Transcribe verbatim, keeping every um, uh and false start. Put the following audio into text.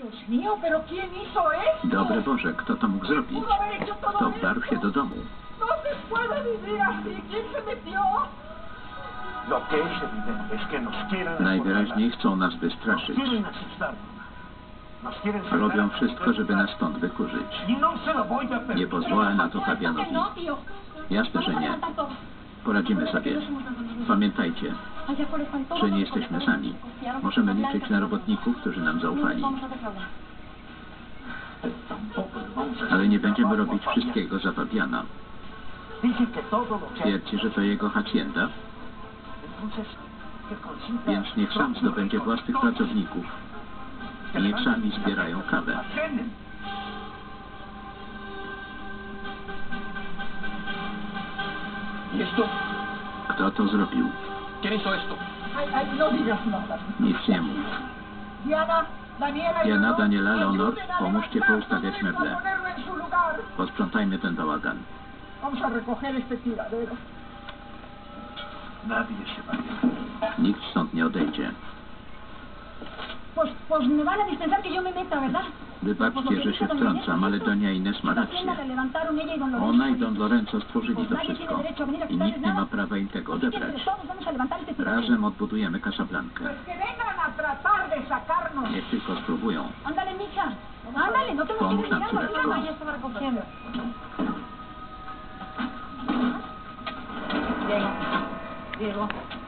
Dios mío, pero ¿quién hizo esto? Dobry Boże, kto to mógł zrobić? Kto wdarł się do domu? No se puede vivir así. ¿Quién se metió? Lo que es evidente es que nos quieren Najwyraźniej chcą nas Nos wystraszyć. quieren asustar. Nos quieren Robią wszystko, żeby nas stąd wykurzyć. Y no se lo voy a Nie permitir. pozwolę na to Fabianowi. No, tío. Jasne, że nie. Poradzimy sobie. Pamiętajcie, że nie jesteśmy sami. Możemy liczyć na robotników, którzy nam zaufali. Ale nie będziemy robić wszystkiego za Fabiana. Dice que todo lo que Twierdzi, że to jego hacienda, Entonces, que consiga więc niech sam zdobędzie własnych pracowników. I niech sami zbierają kawę. Almacenen. ¿Y esto? Kto to zrobił? ¿Quién hizo esto? Ay, ay, no digas nada. Nic nie mów. Diana, Daniela, y Diana, Leonor, Daniela, Leonor, ayuden a pomóżcie levantar poustawiać todo esto, meble. ponerlo en su lugar. Posprzątajmy ten bałagan. Vamos a recoger este tiradero. Nadie se va a ir. Nikt stąd nie odejdzie. Pues, pues me van a dispensar que yo me meta, ¿verdad? Wybaczcie, że się wtrącam, ale Donia Ines ma rację. Se levantaron ella y don Lorenzo. Ona i Don Lorenzo stworzyli to wszystko. I nikt nie ma prawa im tego Así que odebrać. todos vamos a levantar este tiradero. Razem odbudujemy Casablankę. Pues que vengan a tratar de sacarnos. Niech tylko spróbują. Ándale, mija. Ándale, no te lo Pomóż quieres nam, mirar, córeczko. mija. Ya estaba recogiendo. Diego, Diego,